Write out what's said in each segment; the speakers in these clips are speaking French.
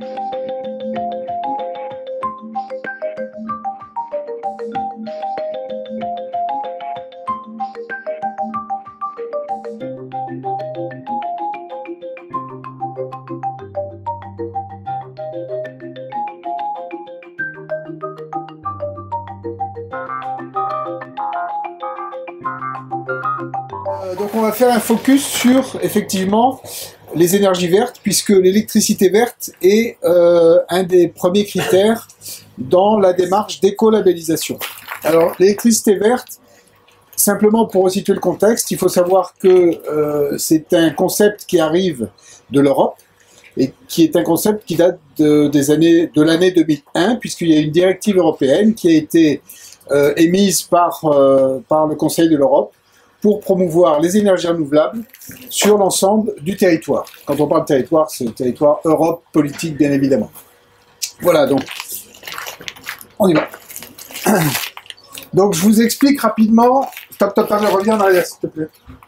Donc on va faire un focus sur, effectivement, les énergies vertes, puisque l'électricité verte est un des premiers critères dans la démarche d'écolabellisation. Alors, l'électricité verte, simplement pour resituer le contexte, il faut savoir que c'est un concept qui arrive de l'Europe, et qui est un concept qui date de l'année 2001, puisqu'il y a une directive européenne qui a été émise par le Conseil de l'Europe, pour promouvoir les énergies renouvelables sur l'ensemble du territoire. Quand on parle de territoire, c'est le territoire Europe politique, bien évidemment. Voilà, donc, on y va. Donc, je vous explique rapidement... Stop, reviens en arrière, s'il te plaît.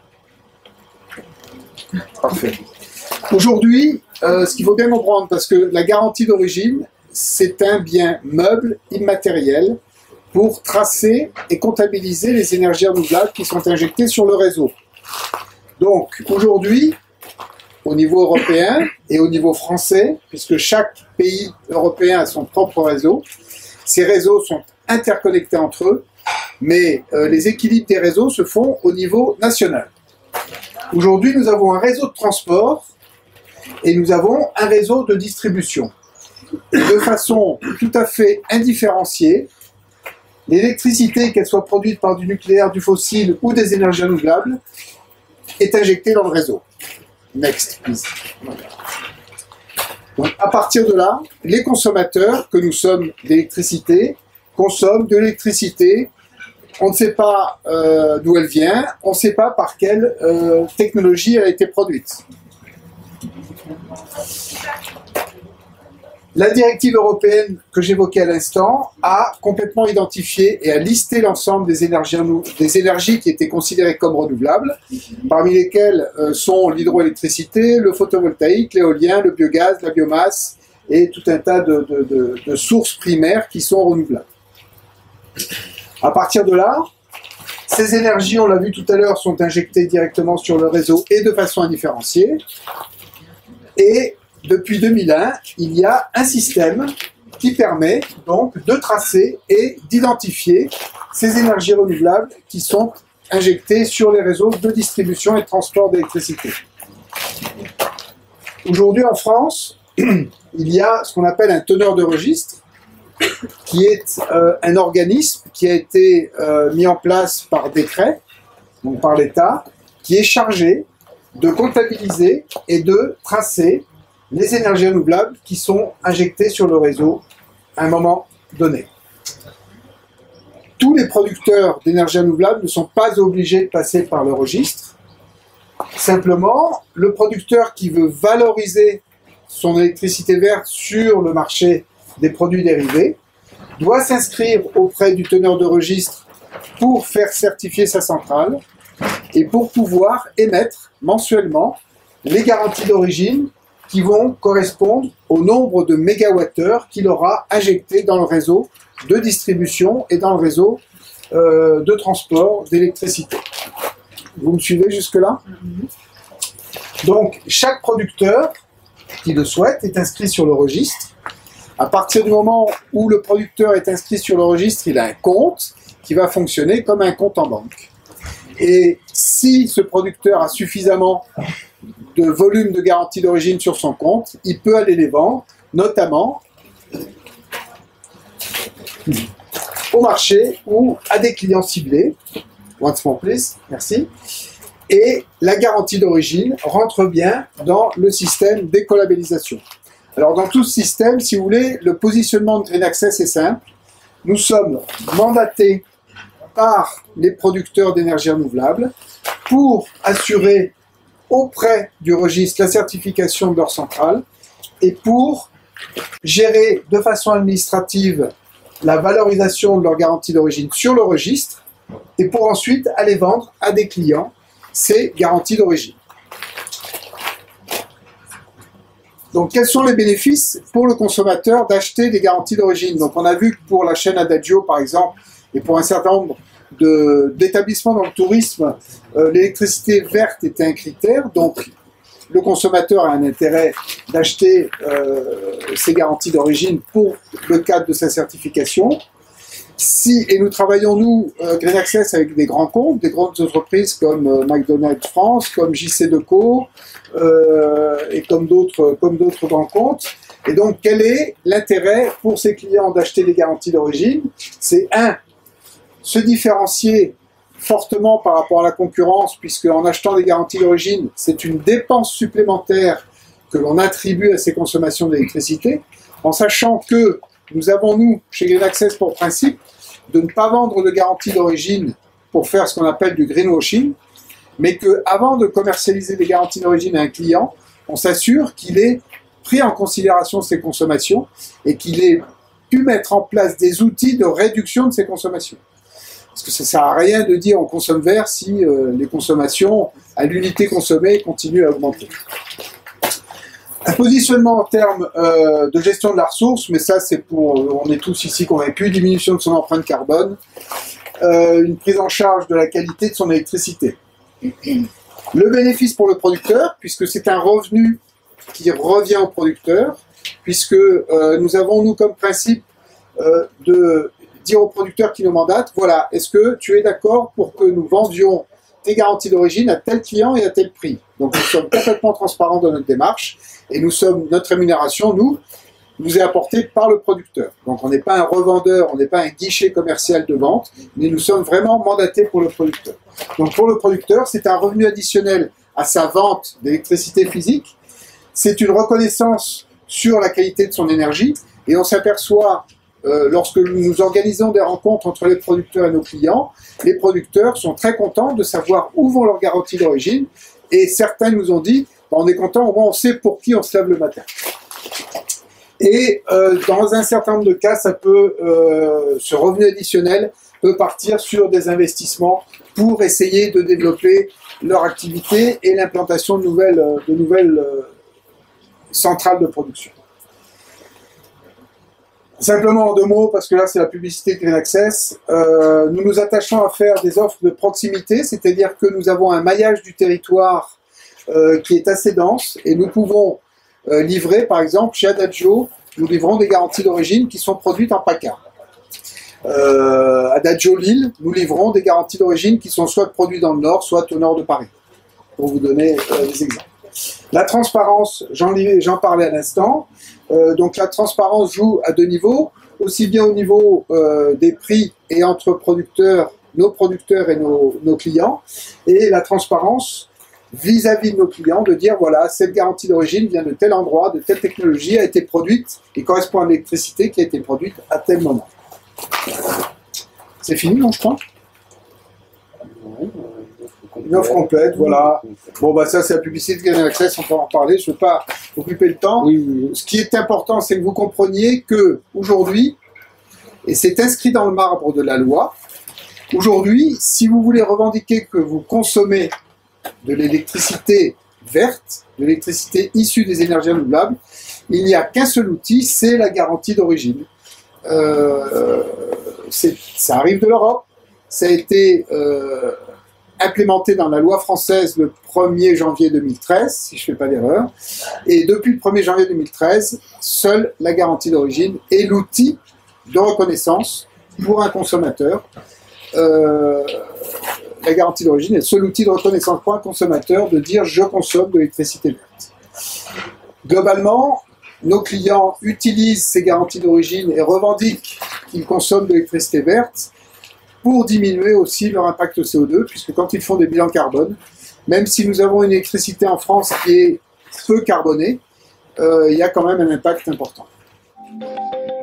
Parfait. Aujourd'hui, ce qu'il faut bien comprendre, parce que la garantie d'origine, c'est un bien meuble immatériel, pour tracer et comptabiliser les énergies renouvelables qui sont injectées sur le réseau. Donc, aujourd'hui, au niveau européen et au niveau français, puisque chaque pays européen a son propre réseau, ces réseaux sont interconnectés entre eux, mais les équilibres des réseaux se font au niveau national. Aujourd'hui, nous avons un réseau de transport et nous avons un réseau de distribution. De façon tout à fait indifférenciée, l'électricité, qu'elle soit produite par du nucléaire, du fossile ou des énergies renouvelables, est injectée dans le réseau. Next, please. Donc, à partir de là, les consommateurs que nous sommes d'électricité consomment de l'électricité. On ne sait pas d'où elle vient, on ne sait pas par quelle technologie elle a été produite. La directive européenne que j'évoquais à l'instant a complètement identifié et a listé l'ensemble des énergies qui étaient considérées comme renouvelables, parmi lesquelles sont l'hydroélectricité, le photovoltaïque, l'éolien, le biogaz, la biomasse et tout un tas de sources primaires qui sont renouvelables. À partir de là, ces énergies, on l'a vu tout à l'heure, sont injectées directement sur le réseau et de façon indifférenciée. Et depuis 2001, il y a un système qui permet donc de tracer et d'identifier ces énergies renouvelables qui sont injectées sur les réseaux de distribution et de transport d'électricité. Aujourd'hui en France, il y a ce qu'on appelle un teneur de registre, qui est un organisme qui a été mis en place par décret, donc par l'État, qui est chargé de comptabiliser et de tracer les énergies renouvelables qui sont injectées sur le réseau à un moment donné. Tous les producteurs d'énergie renouvelable ne sont pas obligés de passer par le registre. Simplement, le producteur qui veut valoriser son électricité verte sur le marché des produits dérivés doit s'inscrire auprès du teneur de registre pour faire certifier sa centrale et pour pouvoir émettre mensuellement les garanties d'origine qui vont correspondre au nombre de mégawattheures qu'il aura injecté dans le réseau de distribution et dans le réseau de transport d'électricité. Vous me suivez jusque-là? Donc, chaque producteur qui le souhaite est inscrit sur le registre. À partir du moment où le producteur est inscrit sur le registre, il a un compte qui va fonctionner comme un compte en banque. Et si ce producteur a suffisamment de volume de garantie d'origine sur son compte, il peut aller les vendre, notamment au marché ou à des clients ciblés. Once more please, merci. Et la garantie d'origine rentre bien dans le système d'écolabellisation. Alors dans tout ce système, si vous voulez, le positionnement de Green Access est simple. Nous sommes mandatés par les producteurs d'énergie renouvelable pour assurer auprès du registre la certification de leur centrale et pour gérer de façon administrative la valorisation de leur garantie d'origine sur le registre et pour ensuite aller vendre à des clients ces garanties d'origine. Donc, quels sont les bénéfices pour le consommateur d'acheter des garanties d'origine? Donc, on a vu que pour la chaîne Adagio, par exemple, et pour un certain nombre d'établissements dans le tourisme, l'électricité verte était un critère. Donc, le consommateur a un intérêt d'acheter ces garanties d'origine pour le cadre de sa certification. Et nous travaillons, nous, Green Access, avec des grands comptes, des grandes entreprises comme McDonald's France, comme JC Deco, et comme d'autres grands comptes. Et donc, quel est l'intérêt pour ces clients d'acheter des garanties d'origine? C'est se différencier fortement par rapport à la concurrence, puisque en achetant des garanties d'origine, c'est une dépense supplémentaire que l'on attribue à ces consommations d'électricité, en sachant que nous avons, nous, chez Green Access, pour principe de ne pas vendre de garantie d'origine pour faire ce qu'on appelle du greenwashing, mais qu'avant de commercialiser des garanties d'origine à un client, on s'assure qu'il ait pris en considération ses consommations et qu'il ait pu mettre en place des outils de réduction de ses consommations. Parce que ça ne sert à rien de dire on consomme vert si les consommations à l'unité consommée continuent à augmenter. Un positionnement en termes de gestion de la ressource, mais ça c'est pour, on est tous ici convaincus, diminution de son empreinte carbone, une prise en charge de la qualité de son électricité. Le bénéfice pour le producteur, puisque c'est un revenu qui revient au producteur, puisque nous avons, nous, comme principe de dire au producteur qui nous mandate, voilà, est-ce que tu es d'accord pour que nous vendions tes garanties d'origine à tel client et à tel prix? Donc nous sommes complètement transparents dans notre démarche, et notre rémunération, nous est apportée par le producteur. Donc on n'est pas un revendeur, on n'est pas un guichet commercial de vente, mais nous sommes vraiment mandatés pour le producteur. Donc pour le producteur, c'est un revenu additionnel à sa vente d'électricité physique, c'est une reconnaissance sur la qualité de son énergie, et on s'aperçoit, lorsque nous organisons des rencontres entre les producteurs et nos clients, les producteurs sont très contents de savoir où vont leurs garanties d'origine, et certains nous ont dit, on est content, au moins on sait pour qui on se lève le matin. Et dans un certain nombre de cas, ce revenu additionnel peut partir sur des investissements pour essayer de développer leur activité et l'implantation de nouvelles centrales de production. Simplement en deux mots, parce que là c'est la publicité de Green Access, nous nous attachons à faire des offres de proximité, c'est-à-dire que nous avons un maillage du territoire qui est assez dense, et nous pouvons livrer, par exemple, chez Adagio, nous livrons des garanties d'origine qui sont produites en PACA. Adagio Lille, nous livrons des garanties d'origine qui sont soit produites dans le nord, soit au nord de Paris, pour vous donner des exemples. La transparence, j'en parlais à l'instant, donc la transparence joue à deux niveaux, aussi bien au niveau des prix et entre producteurs, nos producteurs et nos clients, et la transparence vis-à-vis de nos clients, de dire voilà, cette garantie d'origine vient de tel endroit, de telle technologie, a été produite et correspond à l'électricité qui a été produite à tel moment. C'est fini, non, je crois? Une offre complète, voilà. Bon, bah ça, c'est la publicité de Green Access, on peut en reparler, je ne veux pas occuper le temps. Oui. Ce qui est important, c'est que vous compreniez que aujourd'hui, et c'est inscrit dans le marbre de la loi, aujourd'hui, si vous voulez revendiquer que vous consommez de l'électricité verte, de l'électricité issue des énergies renouvelables, il n'y a qu'un seul outil, c'est la garantie d'origine. Ça arrive de l'Europe, ça a été implémenté dans la loi française le 1er janvier 2013, si je ne fais pas d'erreur, et depuis le 1er janvier 2013, seule la garantie d'origine est l'outil de reconnaissance pour un consommateur. La garantie d'origine est le seul outil de reconnaissance pour un consommateur de dire je consomme de l'électricité verte. Globalement, nos clients utilisent ces garanties d'origine et revendiquent qu'ils consomment de l'électricité verte pour diminuer aussi leur impact CO2, puisque quand ils font des bilans carbone, même si nous avons une électricité en France qui est peu carbonée, il y a quand même un impact important.